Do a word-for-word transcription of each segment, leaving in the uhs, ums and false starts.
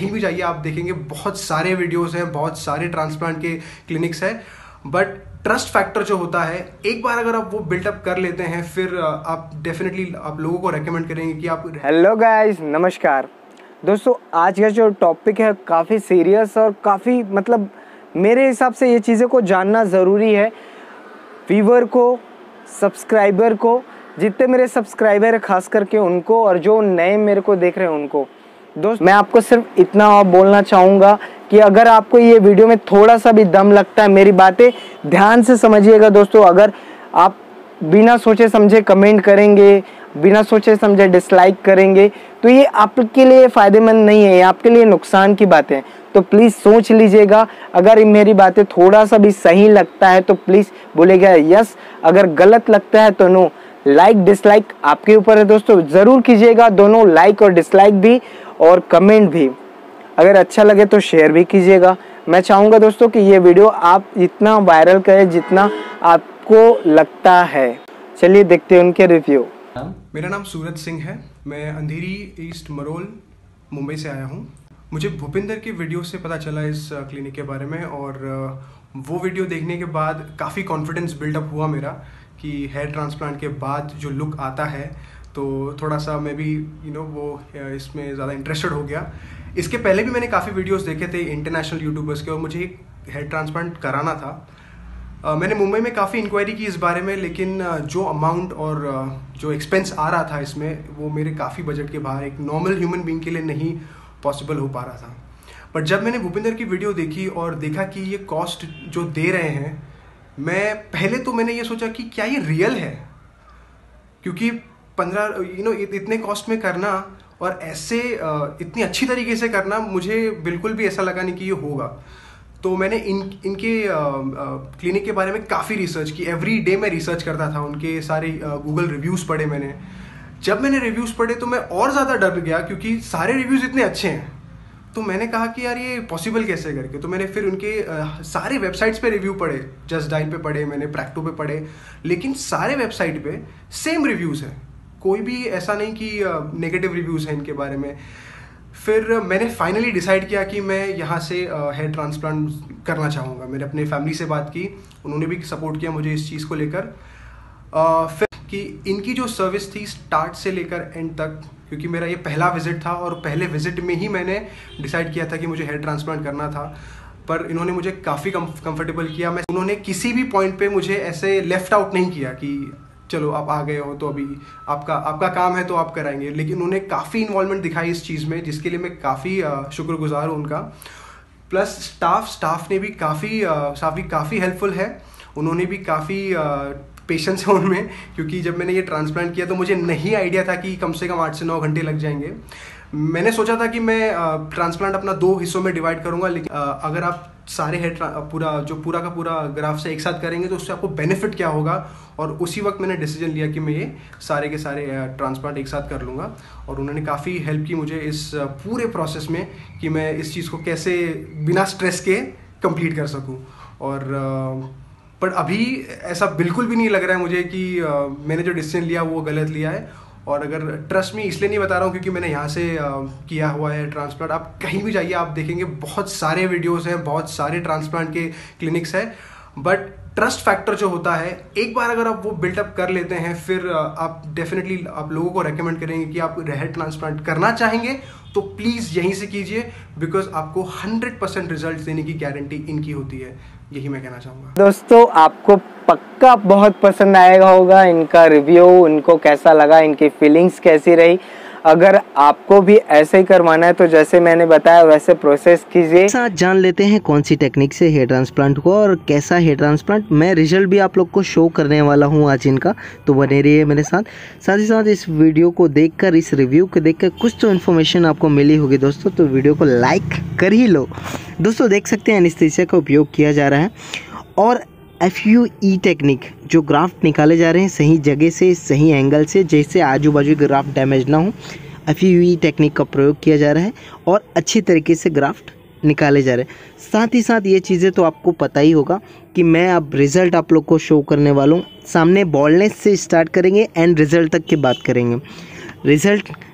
कहीं भी जाइए आप देखेंगे बहुत सारे वीडियोस हैं, बहुत सारे ट्रांसप्लांट के क्लिनिक्स हैं, बट ट्रस्ट फैक्टर जो होता है एक बार अगर आप वो बिल्टअप कर लेते हैं फिर आप डेफिनेटली आप लोगों को रेकमेंड करेंगे कि आप। हेलो गाइस, नमस्कार दोस्तों। आज का जो टॉपिक है काफ़ी सीरियस और काफ़ी मतलब मेरे हिसाब से ये चीज़ें को जानना ज़रूरी है। व्यूअर को, सब्सक्राइबर को, जितने मेरे सब्सक्राइबर है खास करके उनको, और जो नए मेरे को देख रहे हैं उनको। दोस्त मैं आपको सिर्फ इतना बोलना चाहूँगा कि अगर आपको ये वीडियो में थोड़ा सा भी दम लगता है, मेरी बातें ध्यान से समझिएगा दोस्तों। अगर आप बिना सोचे समझे कमेंट करेंगे, बिना सोचे समझे डिसलाइक करेंगे तो ये आपके लिए फ़ायदेमंद नहीं है, ये आपके लिए नुकसान की बातें हैं। तो प्लीज़ सोच लीजिएगा। अगर मेरी बातें थोड़ा सा भी सही लगता है तो प्लीज़ बोलेगा यस, अगर गलत लगता है तो नो। लाइक डिसलाइक आपके ऊपर है दोस्तों, ज़रूर कीजिएगा, दोनों लाइक और डिसलाइक भी और कमेंट भी। अगर अच्छा लगे तो शेयर भी कीजिएगा। मैं चाहूँगा दोस्तों कि ये वीडियो आप इतना वायरल करें जितना आपको लगता है। चलिए देखते हैं उनके रिव्यू। मेरा नाम सूरज सिंह है, मैं अंधेरी ईस्ट मरोल मुंबई से आया हूँ। मुझे भूपिंदर की वीडियो से पता चला इस क्लिनिक के बारे में, और वो वीडियो देखने के बाद काफ़ी कॉन्फिडेंस बिल्डअप हुआ मेरा कि हेयर ट्रांसप्लांट के बाद जो लुक आता है तो थोड़ा सा मैं भी यू नो वो इसमें ज़्यादा इंटरेस्टेड हो गया। इसके पहले भी मैंने काफ़ी वीडियोस देखे थे इंटरनेशनल यूट्यूबर्स के, और मुझे एक हेयर ट्रांसप्लांट कराना था। uh, मैंने मुंबई में काफ़ी इंक्वायरी की इस बारे में, लेकिन uh, जो अमाउंट और uh, जो एक्सपेंस आ रहा था इसमें वो मेरे काफ़ी बजट के बाहर, एक नॉर्मल ह्यूमन बीइंग के लिए नहीं पॉसिबल हो पा रहा था। बट जब मैंने भूपिंदर की वीडियो देखी और देखा कि ये कॉस्ट जो दे रहे हैं, मैं पहले तो मैंने ये सोचा कि क्या ये रियल है, क्योंकि पंद्रह यू नो इतने कॉस्ट में करना और ऐसे इतनी अच्छी तरीके से करना, मुझे बिल्कुल भी ऐसा लगा नहीं कि ये होगा। तो मैंने इन इनके क्लिनिक के बारे में काफ़ी रिसर्च की। एवरी डे मैं रिसर्च करता था, उनके सारे गूगल रिव्यूज़ पढ़े मैंने। जब मैंने रिव्यूज़ पढ़े तो मैं और ज़्यादा डर गया, क्योंकि सारे रिव्यूज़ इतने अच्छे हैं। तो मैंने कहा कि यार ये पॉसिबल कैसे करके। तो मैंने फिर उनके आ, सारे वेबसाइट्स पे रिव्यू पढ़े, जस्ट डाइल पे पढ़े मैंने, प्रैक्टो पे पढ़े, लेकिन सारे वेबसाइट पे सेम रिव्यूज़ हैं, कोई भी ऐसा नहीं कि नेगेटिव रिव्यूज़ हैं इनके बारे में। फिर मैंने फाइनली डिसाइड किया कि मैं यहाँ से हेयर ट्रांसप्लांट करना चाहूँगा। मैंने अपने फैमिली से बात की, उन्होंने भी सपोर्ट किया मुझे इस चीज़ को लेकर। फिर कि इनकी जो सर्विस थी स्टार्ट से लेकर एंड तक, क्योंकि मेरा ये पहला विजिट था और पहले विजिट में ही मैंने डिसाइड किया था कि मुझे हेयर ट्रांसप्लांट करना था, पर इन्होंने मुझे काफ़ी कंफर्टेबल किया। मैं उन्होंने किसी भी पॉइंट पे मुझे ऐसे लेफ्ट आउट नहीं किया कि चलो आप आ गए हो तो अभी आपका आपका काम है तो आप कराएंगे, लेकिन उन्होंने काफ़ी इन्वॉल्वमेंट दिखाई इस चीज़ में, जिसके लिए मैं काफ़ी शुक्रगुजार हूँ उनका। प्लस स्टाफ स्टाफ ने भी काफ़ी काफ़ी काफ़ी हेल्पफुल है, उन्होंने भी काफ़ी पेशेंस है उनमें, क्योंकि जब मैंने ये ट्रांसप्लांट किया तो मुझे नहीं आइडिया था कि कम से कम आठ से नौ घंटे लग जाएंगे। मैंने सोचा था कि मैं ट्रांसप्लांट अपना दो हिस्सों में डिवाइड करूंगा, लेकिन आ, अगर आप सारे हेयर पूरा जो पूरा का पूरा ग्राफ से एक साथ करेंगे तो उससे आपको बेनिफिट क्या होगा, और उसी वक्त मैंने डिसीजन लिया कि मैं ये सारे के सारे ट्रांसप्लांट एक साथ कर लूँगा। और उन्होंने काफ़ी हेल्प की मुझे इस पूरे प्रोसेस में कि मैं इस चीज़ को कैसे बिना स्ट्रेस के कंप्लीट कर सकूँ। और बट अभी ऐसा बिल्कुल भी नहीं लग रहा है मुझे कि मैंने जो डिसीजन लिया वो गलत लिया है। और अगर ट्रस्ट में इसलिए नहीं बता रहा हूँ क्योंकि मैंने यहाँ से किया हुआ है ट्रांसप्लांट। आप कहीं भी जाइए आप देखेंगे बहुत सारे वीडियोस हैं, बहुत सारे ट्रांसप्लांट के क्लिनिक्स हैं, बट ट्रस्ट फैक्टर जो होता है एक बार अगर आप वो बिल्टअप कर लेते हैं फिर आप डेफिनेटली आप लोगों को रेकमेंड करेंगे कि आप हेयर ट्रांसप्लांट करना चाहेंगे तो प्लीज़ यहीं से कीजिए, बिकॉज आपको हंड्रेड परसेंट रिजल्ट देने की गारंटी इनकी होती है। यही मैं कहना चाहूँगा। दोस्तों आपको पक्का बहुत पसंद आएगा होगा इनका रिव्यू, इनको कैसा लगा, इनकी फीलिंग्स कैसी रही। अगर आपको भी ऐसे ही करवाना है तो जैसे मैंने बताया वैसे प्रोसेस कीजिए। साथ जान लेते हैं कौन सी टेक्निक से हेयर ट्रांसप्लांट को और कैसा हेयर ट्रांसप्लांट, मैं रिजल्ट भी आप लोग को शो करने वाला हूं आज इनका, तो बने रहिए मेरे साथ। साथ ही साथ इस वीडियो को देखकर, इस रिव्यू को देखकर कुछ तो इन्फॉर्मेशन आपको मिली होगी दोस्तों, तो वीडियो को लाइक कर ही लो। दोस्तों देख सकते हैं एनेस्थीसिया का उपयोग किया जा रहा है और एफ यू ई टेक्निक, जो ग्राफ्ट निकाले जा रहे हैं सही जगह से, सही एंगल से, जैसे आजू बाजू के ग्राफ्ट डैमेज ना हो, एफ यू ई टेक्निक का प्रयोग किया जा रहा है और अच्छी तरीके से ग्राफ्ट निकाले जा रहे हैं। साथ ही साथ ये चीज़ें तो आपको पता ही होगा कि मैं अब रिज़ल्ट आप लोग को शो करने वाला हूँ। सामने बॉल्डनेस से स्टार्ट करेंगे एंड रिज़ल्ट तक की बात करेंगे। रिज़ल्ट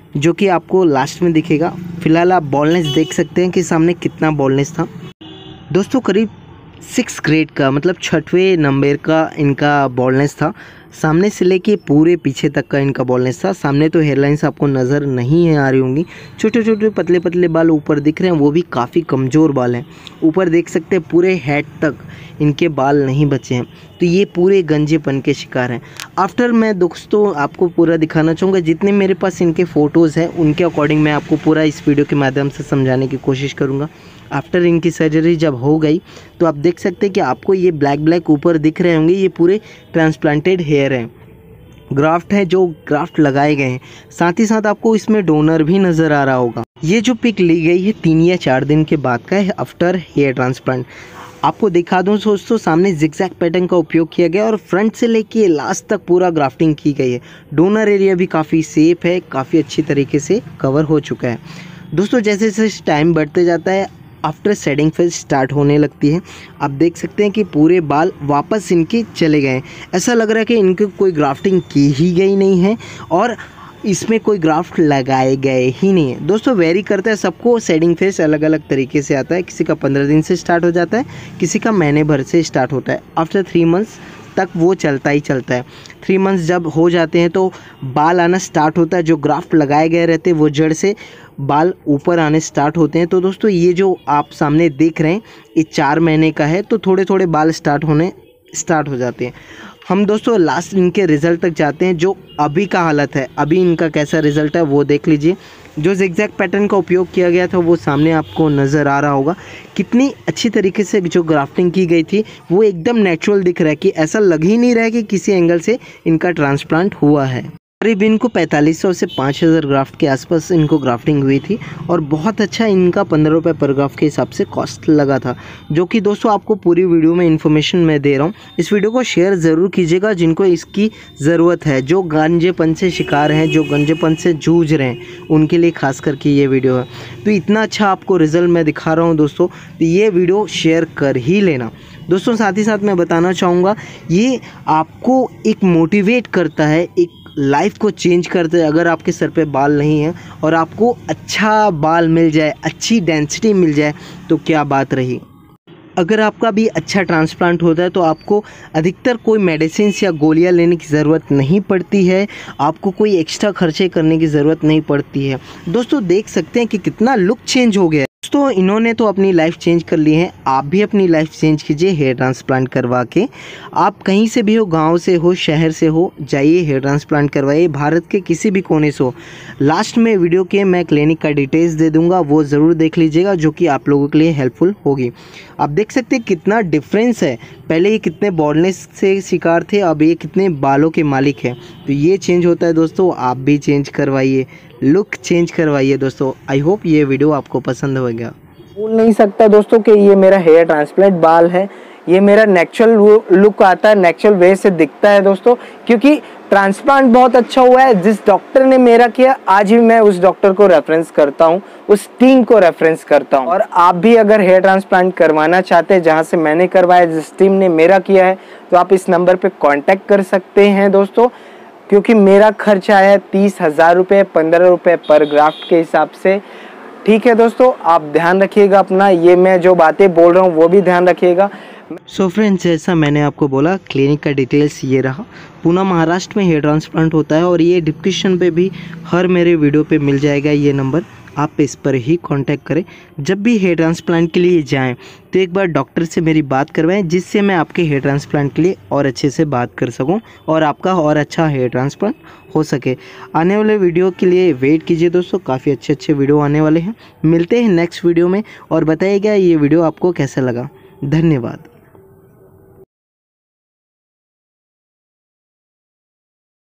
जो कि आपको लास्ट में दिखेगा। फिलहाल आप बॉलनेस देख सकते हैं कि सामने कितना बॉलनेस था दोस्तों। करीब सिक्स ग्रेड का मतलब छठवें नंबर का इनका बॉलनेस था। सामने से लेके पूरे पीछे तक का इनका बॉलनेस था। सामने तो हेयरलाइंस आपको नज़र नहीं है आ रही होंगी, छोटे छोटे पतले पतले बाल ऊपर दिख रहे हैं, वो भी काफ़ी कमज़ोर बाल हैं। ऊपर देख सकते हैं पूरे हेड तक इनके बाल नहीं बचे हैं, तो ये पूरे गंजेपन के शिकार हैं। आफ्टर मैं दोस्तों आपको पूरा दिखाना चाहूँगा, जितने मेरे पास इनके फ़ोटोज़ हैं उनके अकॉर्डिंग मैं आपको पूरा इस वीडियो के माध्यम से समझाने की कोशिश करूँगा। आफ्टर इनकी सर्जरी जब हो गई तो आप देख सकते हैं कि आपको ये ब्लैक ब्लैक ऊपर दिख रहे होंगे, ये पूरे ट्रांसप्लांटेड हेयर हैं, ग्राफ्ट है जो ग्राफ्ट लगाए गए हैं। साथ ही साथ आपको इसमें डोनर भी नज़र आ रहा होगा। ये जो पिक ली गई है तीन या चार दिन के बाद का है आफ्टर हेयर ट्रांसप्लांट। आपको दिखा दूं दोस्तों, सामने जिगजैग पैटर्न का उपयोग किया गया और फ्रंट से लेके लास्ट तक पूरा ग्राफ्टिंग की गई है। डोनर एरिया भी काफ़ी सेफ है, काफ़ी अच्छी तरीके से कवर हो चुका है दोस्तों। जैसे जैसे टाइम बढ़ते जाता है आफ्टर शेडिंग फेज स्टार्ट होने लगती है। आप देख सकते हैं कि पूरे बाल वापस इनके चले गए हैं। ऐसा लग रहा है कि इनके कोई ग्राफ्टिंग की ही गई नहीं है और इसमें कोई ग्राफ्ट लगाए गए ही नहीं है दोस्तों। वेरी करता है, सबको शेडिंग फेज अलग अलग तरीके से आता है। किसी का पंद्रह दिन से स्टार्ट हो जाता है, किसी का महीने भर से स्टार्ट होता है। आफ्टर थ्री मंथ्स तक वो चलता ही चलता है। थ्री मंथ्स जब हो जाते हैं तो बाल आना स्टार्ट होता है। जो ग्राफ्ट लगाए गए रहते हैं वो जड़ से बाल ऊपर आने स्टार्ट होते हैं। तो दोस्तों ये जो आप सामने देख रहे हैं ये चार महीने का है, तो थोड़े थोड़े बाल स्टार्ट होने स्टार्ट हो जाते हैं। हम दोस्तों लास्ट इनके रिज़ल्ट तक जाते हैं, जो अभी का हालत है, अभी इनका कैसा रिज़ल्ट है वो देख लीजिए। जो जिगजैग पैटर्न का उपयोग किया गया था वो सामने आपको नज़र आ रहा होगा। कितनी अच्छी तरीके से जो ग्राफ्टिंग की गई थी वो एकदम नेचुरल दिख रहा है, कि ऐसा लग ही नहीं रहा है कि किसी एंगल से इनका ट्रांसप्लांट हुआ है। करीब इनको पैंतालीस सौ से पाँच हज़ार ग्राफ्ट के आसपास इनको ग्राफ्टिंग हुई थी और बहुत अच्छा इनका पंद्रह रुपये पर ग्राफ्ट के हिसाब से कॉस्ट लगा था, जो कि दोस्तों आपको पूरी वीडियो में इन्फॉर्मेशन मैं दे रहा हूँ। इस वीडियो को शेयर ज़रूर कीजिएगा जिनको इसकी ज़रूरत है, जो गंजेपन से शिकार हैं, जो गंजेपन से जूझ रहे हैं, उनके लिए खास करके ये वीडियो है। तो इतना अच्छा आपको रिज़ल्ट मैं दिखा रहा हूँ दोस्तों, तो ये वीडियो शेयर कर ही लेना दोस्तों। साथ ही साथ मैं बताना चाहूँगा, ये आपको एक मोटिवेट करता है, एक लाइफ को चेंज करते हैं। अगर आपके सर पे बाल नहीं है और आपको अच्छा बाल मिल जाए, अच्छी डेंसिटी मिल जाए, तो क्या बात रही। अगर आपका भी अच्छा ट्रांसप्लांट होता है तो आपको अधिकतर कोई मेडिसिन या गोलियां लेने की ज़रूरत नहीं पड़ती है, आपको कोई एक्स्ट्रा खर्चे करने की ज़रूरत नहीं पड़ती है दोस्तों। देख सकते हैं कि कितना लुक चेंज हो गया है दोस्तों। इन्होंने तो अपनी लाइफ चेंज कर ली है, आप भी अपनी लाइफ चेंज कीजिए हेयर ट्रांसप्लांट करवा के। आप कहीं से भी हो, गांव से हो, शहर से हो, जाइए हेयर ट्रांसप्लांट करवाइए, भारत के किसी भी कोने से हो। लास्ट में वीडियो के मैं क्लिनिक का डिटेल्स दे दूंगा, वो ज़रूर देख लीजिएगा, जो कि आप लोगों के लिए हेल्पफुल होगी। आप देख सकते हैं कितना डिफरेंस है, पहले ये कितने बॉल्डनेस से शिकार थे, अब ये कितने बालों के मालिक हैं। तो ये चेंज होता है दोस्तों, आप भी चेंज करवाइए, लुक चेंज करवाइए दोस्तों। आई होप ये वीडियो आपको पसंद होगा। बोल नहीं सकता दोस्तों कि ये मेरा हेयर ट्रांसप्लांट बाल है, ये मेरा नेचुरल लुक आता है, नेचुरल वे से दिखता है दोस्तों, क्योंकि ट्रांसप्लांट बहुत अच्छा हुआ है। जिस डॉक्टर ने मेरा किया, आज भी मैं उस डॉक्टर को रेफरेंस करता हूँ, उस टीम को रेफरेंस करता हूँ। और आप भी अगर हेयर ट्रांसप्लांट करवाना चाहते हैं, जहाँ से मैंने करवाया, जिस टीम ने मेरा किया है, तो आप इस नंबर पे कांटेक्ट कर सकते हैं दोस्तों। क्योंकि मेरा खर्च आया है तीस हजार रुपये पंद्रह रुपये पर ग्राफ्ट के हिसाब से। ठीक है दोस्तों, आप ध्यान रखिएगा अपना, ये मैं जो बातें बोल रहा हूँ वो भी ध्यान रखिएगा। सो so फ्रेंड्स, जैसा मैंने आपको बोला, क्लिनिक का डिटेल्स ये रहा। पुणे महाराष्ट्र में हेयर ट्रांसप्लांट होता है और ये डिस्क्रिप्शन पे भी हर मेरे वीडियो पे मिल जाएगा ये नंबर, आप इस पर ही कांटेक्ट करें। जब भी हेयर ट्रांसप्लांट के लिए जाएं तो एक बार डॉक्टर से मेरी बात करवाएं, जिससे मैं आपके हेयर ट्रांसप्लांट के लिए और अच्छे से बात कर सकूं और आपका और अच्छा हेयर ट्रांसप्लांट हो सके। आने वाले वीडियो के लिए वेट कीजिए दोस्तों, काफ़ी अच्छे अच्छे वीडियो आने वाले हैं। मिलते हैं नेक्स्ट वीडियो में और बताइएगा ये वीडियो आपको कैसा लगा। धन्यवाद।